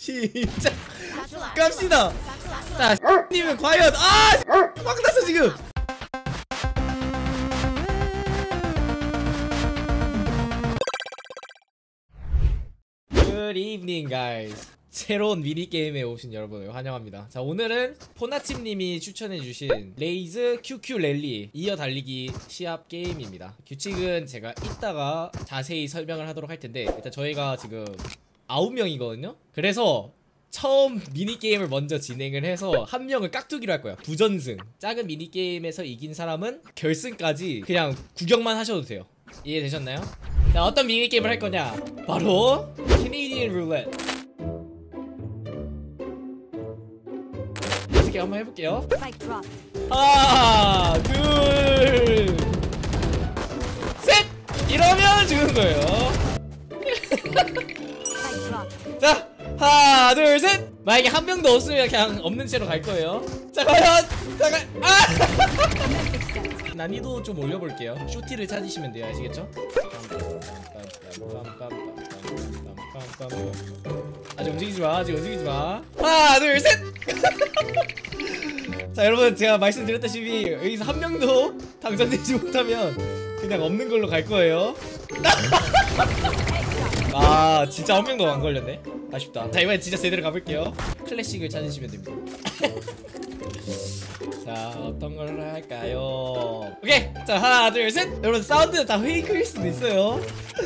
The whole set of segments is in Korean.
시작. 갑시다. 자, 님은 과연 막 났어 지금. Good evening, guys. 새로운 미니게임에 오신 여러분을 환영합니다. 자, 오늘은 포나침님이 추천해주신 레이즈 QQ 랠리 이어 달리기 시합 게임입니다. 규칙은 제가 이따가 자세히 설명을 하도록 할 텐데, 일단 저희가 지금 9명이거든요? 그래서 처음 미니게임을 먼저 진행을 해서 한 명을 깍두기로 할 거야. 부전승. 작은 미니게임에서 이긴 사람은 결승까지 그냥 구경만 하셔도 돼요. 이해되셨나요? 자, 어떤 미니게임을 할 거냐? 바로 캐네디언 룰렛. 이렇게 한번 해볼게요. 하나, 둘, 셋! 이러면 죽는 거예요. 자, 하나, 둘, 셋! 만약에 한 명도 없으면 그냥 없는 채로 갈 거예요. 자, 과연! 잠깐! 난이도 좀 올려볼게요. 쇼티를 찾으시면 돼요. 아시겠죠? 아직 움직이지마. 아직 움직이지마. 하나, 둘, 셋! 자, 여러분, 제가 말씀드렸다시피 여기서 한 명도 당첨되지 못하면 그냥 없는 걸로 갈 거예요. 진짜 한 명도 안 걸렸네. 아쉽다. 자, 이번엔 진짜 제대로 가볼게요. 클래식을 찾으시면 됩니다. 자, 어떤 걸 할까요? 오케이! 자, 하나, 둘, 셋! 여러분, 사운드 다 페이크일 수도 있어요.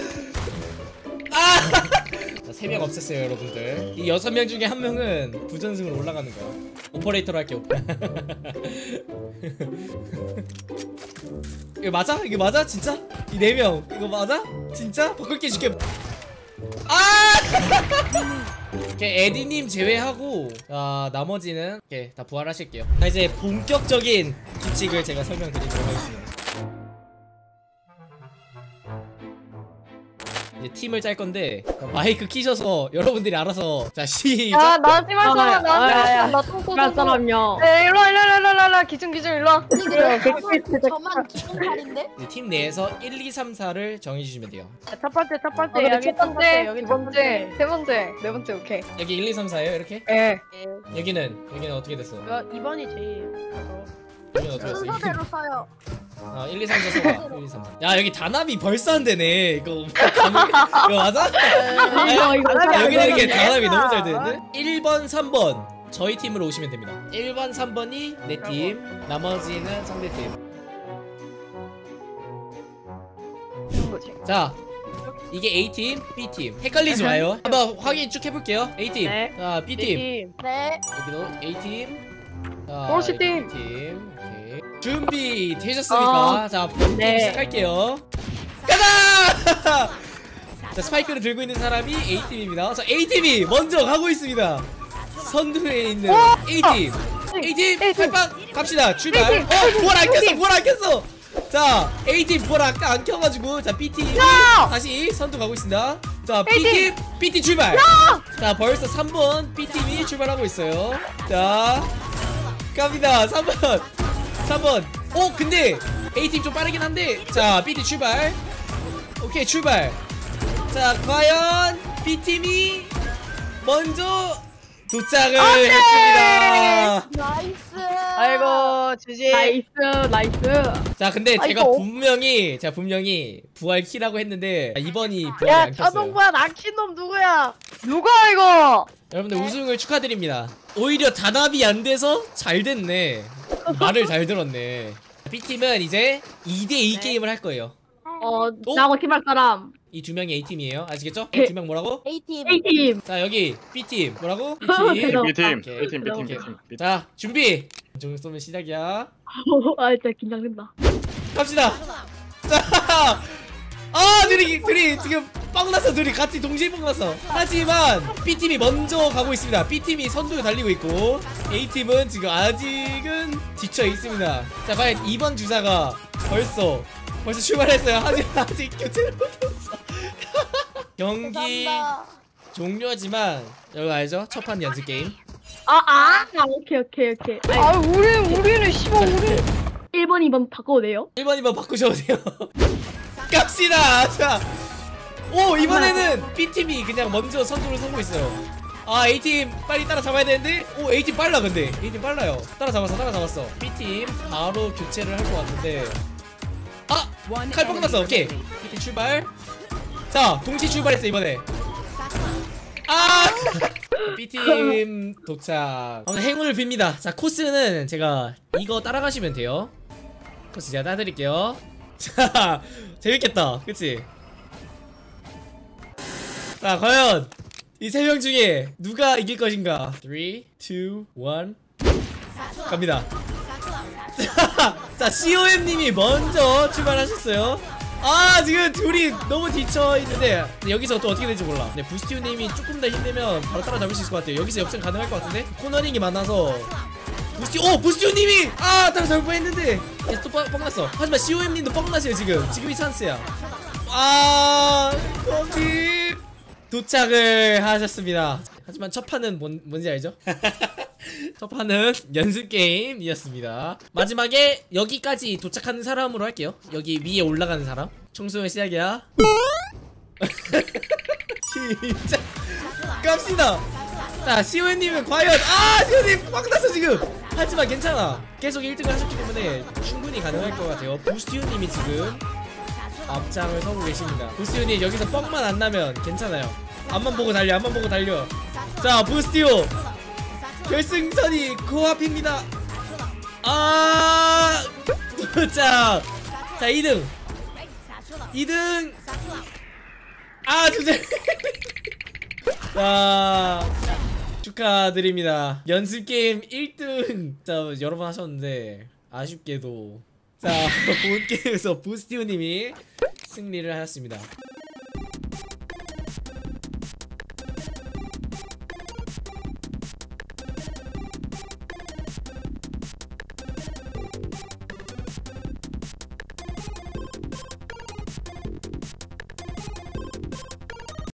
자, 3명 없앴어요, 여러분들. 이 6명 중에 1명은 부전승으로 올라가는 거야. 오퍼레이터로 할게요. 이거 맞아? 이거 맞아? 진짜? 이 4명 이거 맞아? 진짜? 바꿀게 줄게. 오케이, 에디님 제외하고 나머지는 오케이, 다 부활하실게요. 자, 이제 본격적인 규칙을 제가 설명드리도록 하겠습니다. 이제 팀을 짤 건데 마이크 키셔서 여러분들이 알아서. 자, 시작. 나한테 말 사람, 나한테 말 사람. 나 똥꼬 사람요. 네, 일로와. 기준 일로와. 저만 기준팔인데? 팀 내에서 1, 2, 3, 4를 정해주시면 돼요. 첫 번째, 첫 번째, 두 번째, 세 번째, 네 번째, 오케이. 여기 1, 2, 3, 4예요, 이렇게? 예. 여기는 어떻게 됐어? 2번이 제일. 여기는 어떻게 됐어? 순서대로 써요. 1, 2, 3, 4 써봐. 1, 2, 3, 4. 야, 여기 단합이 벌써 안 되네. 이거 맞아? 여기는 이렇게 단합이 너무 잘 되는데? 1번, 3번 저희 팀으로 오시면 됩니다. 1번, 3번이 내 팀, 나머지는 상대팀. 자, 이게 A팀, B팀. 헷갈리지 마요. 한번 확인 쭉 해볼게요. A팀, 네. 자, B팀, 네. 여기도 A팀, 자, B팀. B팀. 오케이. 준비 되셨습니까? 자, 본팀 네. 시작할게요. 가자! 자, 스파이크를 들고 있는 사람이 A팀입니다. 자, A팀이 먼저 가고 있습니다. 선두에 있는 A팀. A팀, 팔빵 갑시다. 출발. 부활 안 켰어, 부활 안 켰어. 자, A팀 부활 아까 안 켜가지고, 자, B팀이 다시 선두 가고 있습니다. 자, B팀 출발. 자, 벌써 3번 B팀이 출발하고 있어요. 자, 갑니다. 3번. 근데 A팀 좀 빠르긴 한데. 자, B팀 출발. 오케이, 출발. 자, 과연 B팀이 먼저 도착을 했습니다. 나이스. 아이고, 주지. 나이스. 자, 근데 제가 분명히 부활 키라고 했는데 이번이 부활이 안 켰어요. 자동부야, 낚인 놈 누구야? 누가 이거? 여러분들 우승을 축하드립니다. 오히려 단합이 안 돼서 잘 됐네. 말을 잘 들었네. B팀은 이제 2대2 게임을 할 거예요. 나하고 팀 할 사람. 이 2명이 A팀이에요. 아시겠죠? 이 2명 뭐라고? A팀. 자, 여기 B팀 뭐라고? B팀. B팀. 자, 준비. 좀 쏘면 시작이야. 진짜 긴장된다. 갑시다. 자, 둘이 지금 뻥나서 둘이 같이 동시에 뻥나서. 하지만 B팀이 먼저 가고 있습니다. B팀이 선두를 달리고 있고 A팀은 지금 아직은 지쳐 있습니다. 자, 과연 2번 주자가 벌써 출발했어요. 하지만 아직 교체를 못했어. 경기 종료지만 여러분 알죠? 첫판 연습 게임. 오케이. 우리는 씨발 우리 1번, 2번 바꿔도 돼요? 1번, 2번 바꾸셔도 돼요. 갑시다. 자, 이번에는 B팀이 그냥 먼저 선두를 서고 있어요. 아 A팀 빨리 따라잡아야 되는데. 오 A팀 빨라. 근데 A팀 빨라요. 따라잡았어. B팀 바로 교체를 할 것 같은데. 아! 칼 뻥났어. 오케이 B팀 출발. 자 동시 출발했어 이번에. 아! B팀 도착. 아무튼 행운을 빕니다. 자 코스는 제가 이거 따라가시면 돼요. 코스 제가 따드릴게요. 자 재밌겠다 그치? 자 과연 이 세 명 중에 누가 이길 것인가? 3, 2, 1 갑니다. 자 COM님이 먼저 출발하셨어요. 아 지금 둘이 너무 뒤쳐있는데 여기서 또 어떻게 될지 몰라. 근데 부스티우님이 조금 더 힘내면 바로 따라잡을 수 있을 것 같아요. 여기서 역전 가능할 것 같은데? 코너링이 많아서 부스티우님이 아 따라잡을 뻔했는데 또 뻥났어. 하지만 COM님도 뻥나세요. 지금이 찬스야. 아 거기 도착을 하셨습니다. 하지만 첫 판은 뭔지 알죠? 첫 판은 연습 게임이었습니다. 마지막에 여기까지 도착하는 사람으로 할게요. 여기 위에 올라가는 사람. 청소년 시작이야. 진짜 갑시다. 자 CO님은 과연 CO님 꽉났어 지금. 하지만 괜찮아. 계속 1등을 하셨기 때문에 충분히 가능할 것 같아요. 부스티우님이 지금 앞장을 서고 계십니다. 부스티우님 여기서 뻥만 안 나면 괜찮아요. 앞만 보고 달려. 자 부스티우 결승선이 코앞입니다. 도착. 자 2등 주제. 자 축하드립니다. 연습게임 1등 자 여러 번 하셨는데 아쉽게도 자 본게임에서 부스티우님이 승리를 하였습니다.